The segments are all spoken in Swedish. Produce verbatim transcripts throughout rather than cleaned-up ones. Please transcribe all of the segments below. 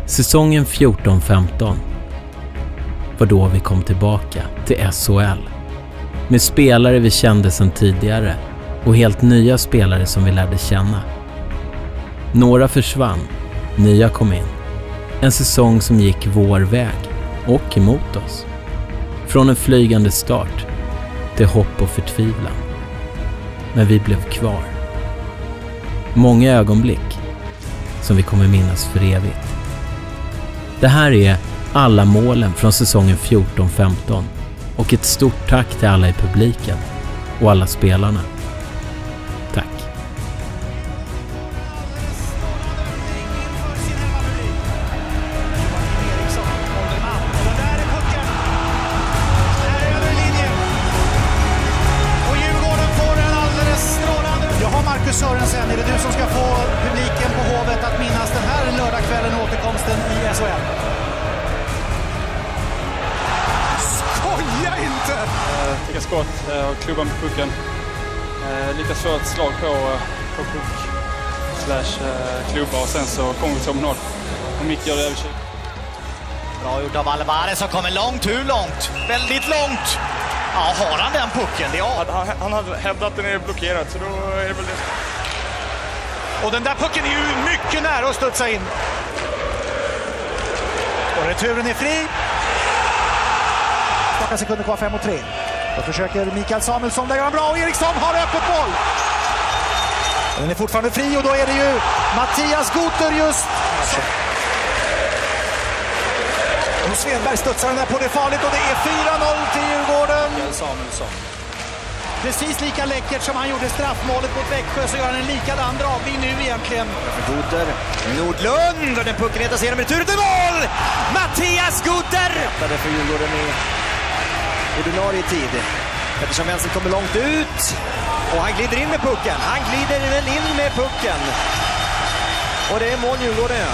Säsongen fjorton femton var då vi kom tillbaka till S H L. Med spelare vi kände sedan tidigare och helt nya spelare som vi lärde känna. Några försvann, nya kom in. En säsong som gick vår väg och emot oss. Från en flygande start till hopp och förtvivlan. Men vi blev kvar. Många ögonblick som vi kommer minnas för evigt. Det här är alla målen från säsongen fjorton femton och ett stort tack till alla i publiken och alla spelarna. Tack. Marcus Sörensen, är det du som ska få publiken på Hovet att minnas den här lördagskvällen och återkomsten i S H L? Skoja inte! Uh, Ticka skott uh, och klubban på pucken. Uh, lite svårt slag på, uh, på puck slash uh, klubba och sen så kommer vi till mål. Och Micke gör det över tjugo. Bra gjort av Alvarez som kommer långt. Hur långt? Väldigt långt! Ja, har han den pucken? Det är han, han hade hävdat att den är blockerad, så då är det väl det. Och den där pucken är ju mycket nära att studsa in. Och returen är fri. Några sekunder kvar, fem och tre. Då försöker Mikael Samuelsson, där gör han bra. Och Eriksson har öppet mål. Den är fortfarande fri och då är det ju Mattias Guter just. Och Svedberg studsar den där på, det farligt och det är fyra noll till Djurgården. Samuelsson. Precis lika läckert som han gjorde straffmålet mot Växjö så gör han en likadan dragning nu egentligen. Guter, Nordlund och den pucken heter genom returen till mål! Mattias Guter! Det för Djurgården i ordinarie tid. Eftersom vänster kommer långt ut och han glider in med pucken. Han glider väl in med pucken. Och det är mål Djurgården.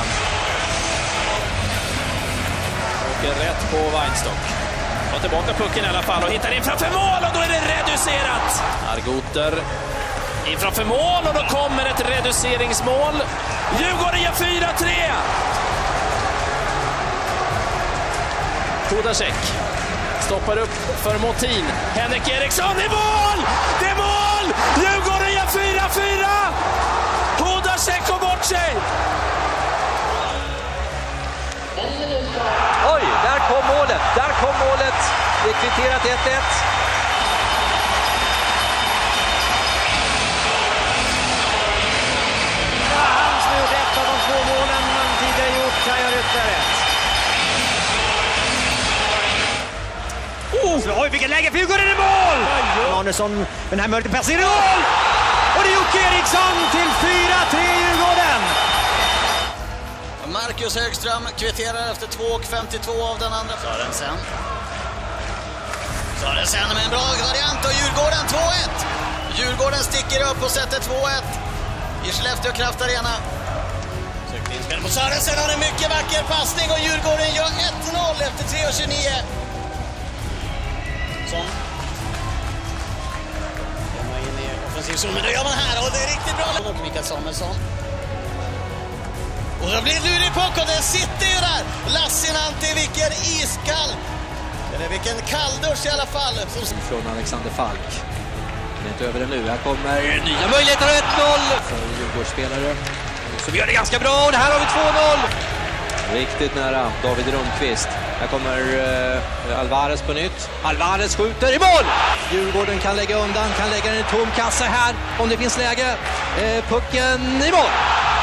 Rätt på Weinstock. Tar tillbaka pucken i alla fall och hittar in framför mål och då är det reducerat. Argoter in framför mål och då kommer ett reduceringsmål. Djurgården gör fyra tre. Hodacek stoppar upp för Motin. Henrik Eriksson i mål! Det är mål! Djurgården gör fyra fyra. Hodacek går bort sig. Oj, där kom målet, där kom målet. Det är kvitterat ett ett. Ja, han som gjort ett av de två målen man tidigare gjort kan göra ytterligare ett. Oh, oj, vilket läge för Djurgården i mål! Arnesson, den här möjligheten passerar i mål! Och det är Jocke Eriksson till fyra tre Djurgården! Marcus Högström kvitterar efter två femtiotvå av den andra. Sörensen. Sörensen med en bra variant och Djurgården två ett. Djurgården sticker upp och sätter två ett i Skellefteå Kraft Arena. Sökt inspel på Sörensen, har en mycket vacker passning och Djurgården gör ett noll efter tre tjugonio. Som kommer in i offensiv zon, men det gör man här och det är riktigt bra. Och Mikael Samuelsson. Och då blir det lurig puck och den sitter ju där. Lassinantti, vilken iskall. Eller vilken kalldusch i alla fall. Från Alexander Falk. Det är inte över det nu. Här kommer nya möjligheter och ett noll. För Djurgårdsspelare. Så vi gör det ganska bra och det här har vi två noll. Riktigt nära David Rundqvist. Här kommer uh, Alvarez på nytt. Alvarez skjuter i mål! Djurgården kan lägga undan, kan lägga den i tom kassa här om det finns läge. Uh, pucken i mål!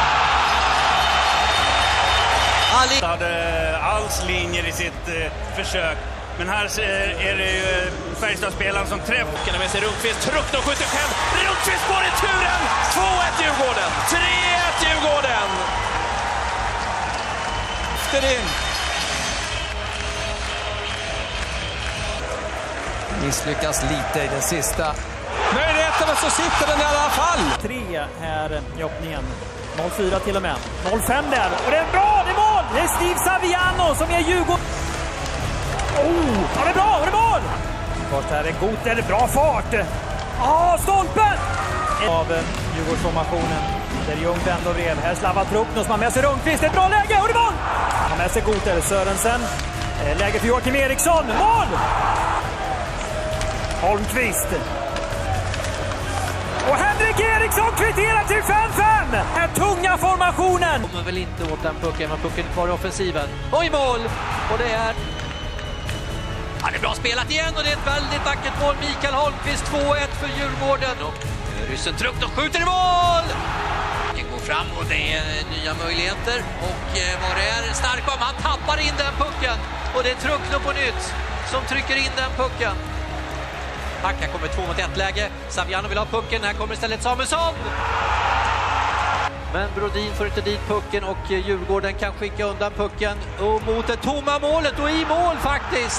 Ali hade alls linjer i sitt eh, försök. Men här eh, är det ju Färjestadspelaren som träffar. Kan med sig Rundqvist, Truckno skjuter själv. Rundqvist på returen! två ett Djurgården, tre ett Djurgården! Efter in. Misslyckas lite i den sista. Möjligheten, men så sitter den i alla fall. Tre här i öppningen. noll fyra till och med. noll fem där. Och det är bra, det är mål! Det är Steve Saviano som är Djurgården. Oh, ja, det är bra, det är mål! Först här är Guter, bra fart. Ja, stolpen! Av Djurgårdsformationen. Där Ljung vänder och rev. Här slavar Truckno som har med sig Rundqvist. Ett bra läge och det är mål! Han med sig Goter, Sörensen. Läge för Joakim Eriksson. Mål! Holmqvist. Och Henrik Eriksson kvitterar till fem fem! Den tunga formationen. Kommer väl inte åt den pucken, men pucken kvar i offensiven. Och i mål! Och det är... Ja, det är bra spelat igen och det är ett väldigt vackert mål. Mikael Holmqvist, två ett för Djurgården. Och ryssen Truckno skjuter i mål! Det går fram och det är nya möjligheter. Och vad det är, Starkholm, han tappar in den pucken. Och det är Truckno på nytt som trycker in den pucken. Tack, här kommer två mot ett läge. Saviano vill ha pucken, här kommer istället Samuelsson. Men Brodin får inte dit pucken och Djurgården kan skicka undan pucken. Och mot det tomma målet och i mål faktiskt.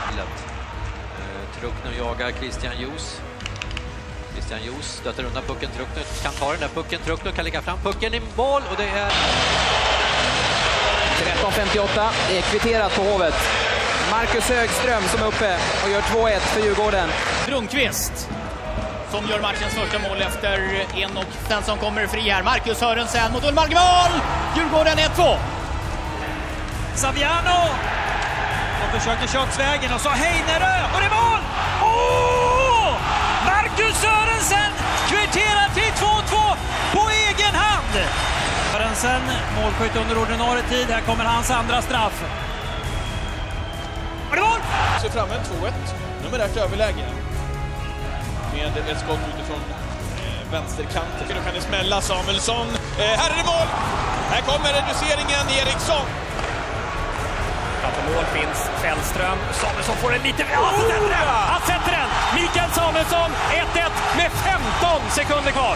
Truckno jagar Christian Jos. Christian Jos stöter undan pucken. Truckno kan ta den där pucken. Truckno kan lägga fram pucken i mål och det är... tretton femtioåtta, det är kvitterat på Hovet. Marcus Högström som är uppe och gör två ett för Djurgården. Brunkvist som gör matchens första mål efter en och den som kommer fri här. Marcus Sörensen mot Ullmark, mål! Djurgården ett två. Saviano! De försöker köksvägen och så Heinerö och det är mål! Åh! Marcus Sörensen kvitterar till två två på egen hand. Sörensen, målskytt under ordinarie tid. Här kommer hans andra straff. Och det är mål! Så framme två ett. Nummer ett överläge. Med ett skott utifrån eh, vänsterkanten. Då kan det smälla Samuelsson. Eh, här är det mål! Här kommer reduceringen Eriksson. På mål finns Fällström. Samuelsson får en liten... Ja, han sätter den! Han sätter den! Mikael Samuelsson, ett ett med femton sekunder kvar.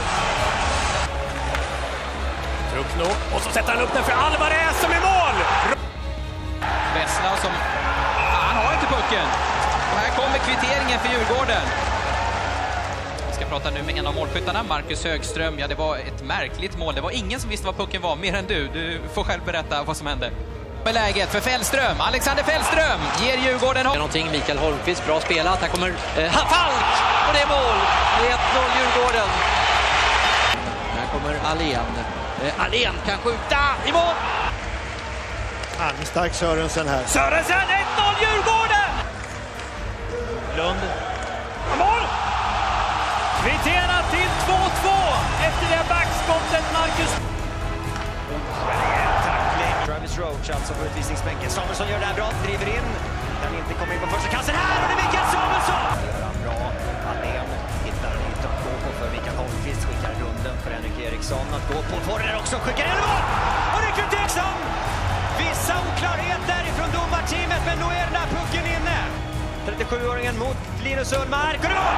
Truckno. Och så sätter han upp den för Alvarez som är mål! Vessla som... Ja, han har inte pucken. Och här kommer kvitteringen för Djurgården. Vi ska prata nu med en av målskyttarna, Marcus Högström. Ja, det var ett märkligt mål. Det var ingen som visste vad pucken var, mer än du. Du får själv berätta vad som hände. Med läget för Fällström. Alexander Fällström ger Djurgården hopp. Någonting, Mikael Holmqvist, bra spelat. Här kommer eh, Falk och det är mål. Det är ett noll Djurgården. Här kommer Alén. Eh, Alén kan skjuta i mål. Stark Sörensen här. Sörensen, ett noll Djurgården! Lund. Mål! Kvittera till två två efter det backskottet, Marcus. Travis Roach alltså på utvisningsbänken. Samuelsson gör det här bra, driver in. Den inte kommer in på första kassen här och det är Mikael Samuelsson! Gör han bra. Alén hittar en yta att gå på för Mikael Holmqvist. Skickar runden för Henrik Eriksson att gå på. Får det också, skickar in mål! Och det är Knut Eriksson! Vissa oklarheter ifrån domarteamet, men nu är den där pucken inne. trettiosjuåringen mot Linus Ullmark och det är mål!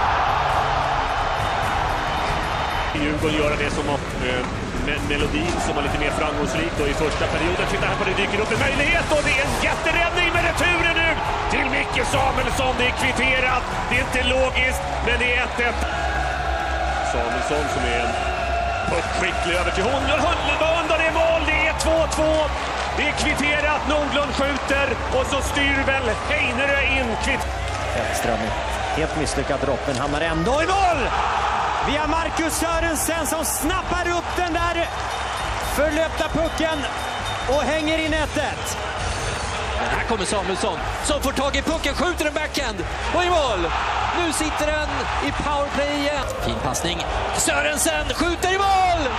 Djurgården gör det som att eh, melodin som var lite mer framgångsrik då i första perioden. Titta här på det, dyker upp en möjlighet och det är en jätteräddning med returen nu till Micke Samuelsson. Det är kvitterat, det är inte logiskt, men det är ett ett. Samuelsson som är en puckskicklig över till hon. Hundlund är mål, det är två två. Det är kvitterat, Nordlund skjuter och så styr väl Heinerö in kvitt. Fällström, helt misslyckad dropp, men hamnar ändå i mål! Via Marcus Sörensen som snappar upp den där förlöpta pucken och hänger in ett ett. Men här kommer Samuelsson som får tag i pucken, skjuter en backhand och i mål. Nu sitter den i powerplay igen. Fin passning. Sörensen skjuter i mål!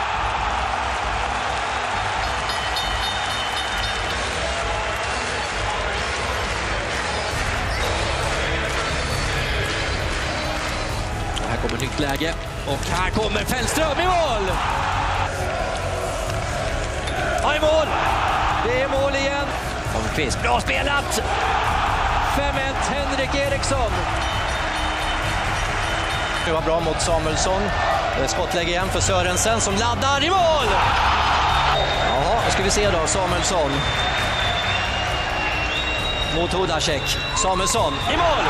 Här kommer nytt läge och här kommer Fällström i mål! Ja, i mål! Det är mål igen. Holmqvist, bra spelat! fem ett, Henrik Eriksson. Det var bra mot Samuelsson. Skottläge igen för Sörensen som laddar i mål! Ja, då ska vi se då, Samuelsson. Mot Hudacek. Samuelsson i mål!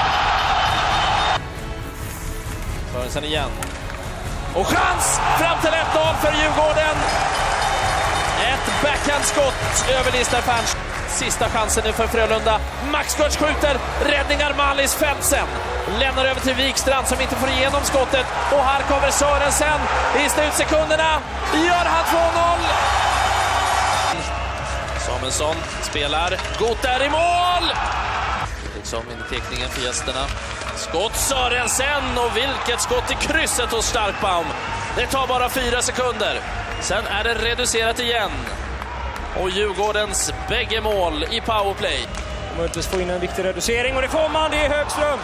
Sörensen igen. Och chans fram till ett noll för Djurgården. Ett backhandskott över Listerfans. Sista chansen nu för Frölunda. Max Götz skjuter. Räddningar Mallis Fältsen. Lämnar över till Wikstrand som inte får igenom skottet. Och här kommer Sörensen i slutsekunderna. Gör han två noll. Samuelsson spelar. Gotar i mål! Liksom in i teckningen för gästerna. Skott Sörensen, och vilket skott i krysset hos Starkbaum. Det tar bara fyra sekunder. Sen är det reducerat igen. Och Djurgårdens bägge mål i powerplay. Munters får in en viktig reducering, och det får man, det är Högström.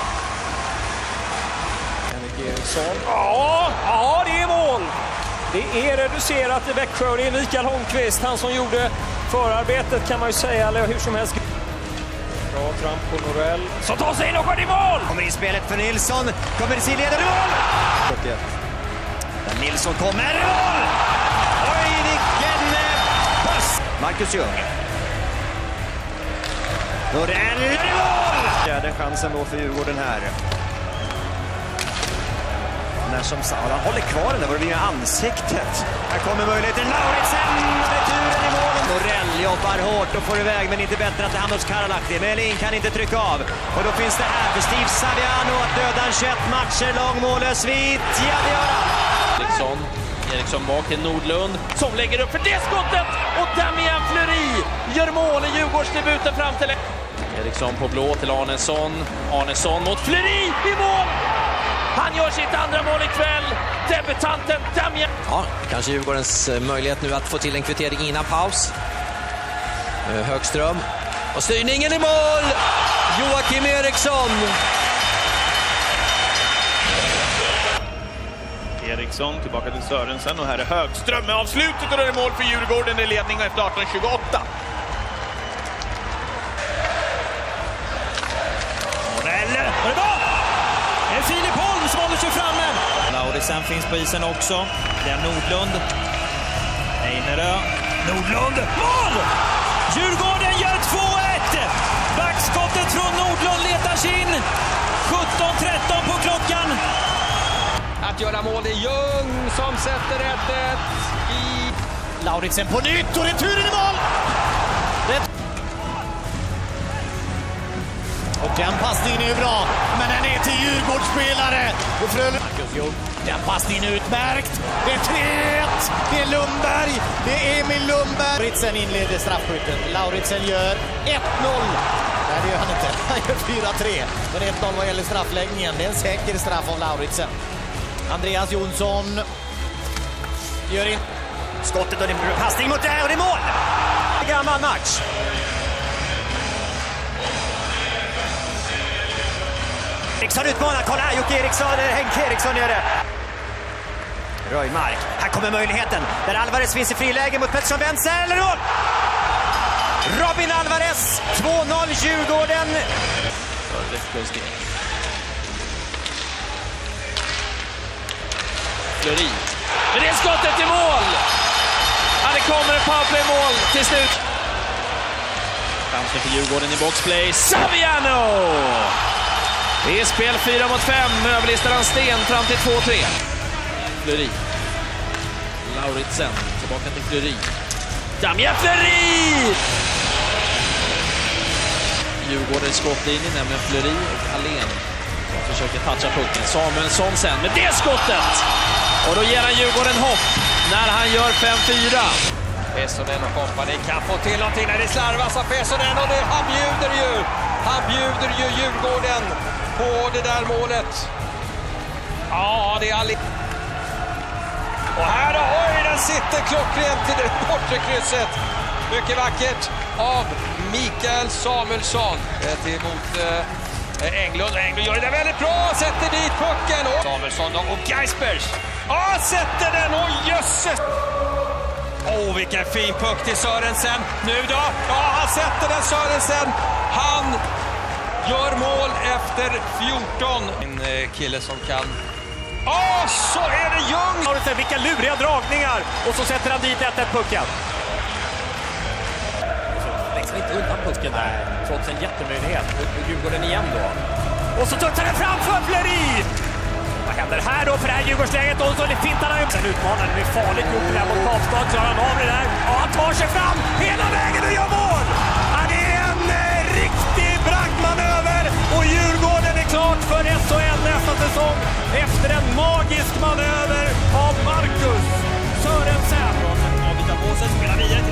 Henrik Eriksson. Ja, ja, det är mål. Det är reducerat i Växjö. Det är Mikael Holmqvist, han som gjorde förarbetet kan man ju säga, eller hur som helst. Bra tramp på Norell. Så tar sig in och går i mål! Kommer in spelet för Nilsson. Kommer till sidleden i mål! Där Nilsson kommer i mål! Oj, vilken pass! Marcus Ljung. Norell i mål! Fjärde chansen då för Djurgården här. När som Saulan håller kvar den där, var det blir ansiktet. Här kommer möjligheten. Lauritsen! Returen i målen. Norell jobbar hårt och får iväg, men inte bättre att det hamnar hos Karalahti. Melin kan inte trycka av. Och då finns det här för Steve Saviano att döda en tjugoett matcher lång målösvit. Ja, det gör han! Eriksson, Eriksson bak till Nordlund som lägger upp för det skottet. Och Damien Fleury gör mål i Djurgårdsdebuten fram till... Eriksson på blå till Arnesson. Arnesson mot Fleury i mål! Han gör sitt andra mål ikväll. Debutanten Damien. Ja, kanske Djurgårdens möjlighet nu att få till en kvittering innan paus. Högström. Och styrningen i mål! Joakim Eriksson. Eriksson tillbaka till Sörensen, och här är Högström med avslutet, och det är mål för Djurgården i ledning efter arton tjugoåtta. Morell. Och det var en Filip Holm som håller sig framme. Lauritsen finns på isen också. Det är Nordlund. Einerö. Nordlund. Mål! Djurgården gör två ett. Backskottet från Nordlund letar sig in. sjutton tretton på klockan. Att göra mål i Ljung som sätter ett ett i... Lauritsen på nytt, och returen i mål! Rätt. Och den passningen är ju bra, men den är till Djurgårdsspelare. Och Frölunda... Den passningen är utmärkt. Det är tre ett. Det är Lundberg. Det är Emil Lundberg. Lauritsen inleder straffskytten. Lauritsen gör ett noll. Nej, det gör han inte. Han gör fyra tre. Men ett noll vad gäller straffläggningen. Det är en säker straff av Lauritsen. Andreas Jonsson gör in Skottet, och det blir passning mot det, och det är mål! Gammal match. Eriksson utmanar, kolla här, Jocke Eriksson, eller Henke Eriksson gör det. Röjmark, här kommer möjligheten, där Alvarez finns i friläge mot Pettersson vänster, eller mål! Robin Alvarez, två noll Djurgården. Fleury. Men det är skottet i mål! Ja, det kommer en powerplay-mål till slut. Chansen för Djurgården i boxplay. Saviano! Det är spel fyra mot fem. Överlistar han Sten fram till två tre. Fleury. Lauritsen. Tillbaka till Fleury. Damien Fleury! Djurgården i skottlinjen, nämligen Fleury och Alén. Försöker toucha pucken. Samuelsson sen med det skottet. Och då ger han Djurgården hopp när han gör fem fyra. Pesonen och kompani kan få till någonting när det slarvas av Pesonen, och det, han bjuder ju. Han bjuder ju Djurgården på det där målet. Ja, det är Ali. Och här då, oj, den sitter klockrent till det bortre krysset. Mycket vackert av Mikael Samuelsson. Ett emot eh, Englund. Englund gör det där väldigt bra. Sätter dit pucken. Och Samuelsson då, och Geisbers. Ja, sätter den. Och jösses. Åh, oh, vilken fin puck till Sörensen. Nu då. Ja, han sätter den, Sörensen. Han gör mål efter fjorton. En eh, kille som kan... Ja, oh, så är det Ljung. Vilka luriga dragningar. Och så sätter han dit ett ett pucken. Växlar inte undan pucken där. Trots en jättemöjlighet. Djurgården igen då. Och så tutsar den framför Fleury. Vad händer här då för det här Djurgårdsläget? Och så fintar han upp. Sen utmanar det är farligt gjort det där mot Karlstad. Så han av det där. Ja, han tar sig fram hela vägen och gör mål. Ja, det är en eh, riktig bragdmanöver. Och Djurgården är klart för S H L nästa säsong. Efter en magisk manöver av Marcus Sörensen. Avbyta på sig, spelar vidare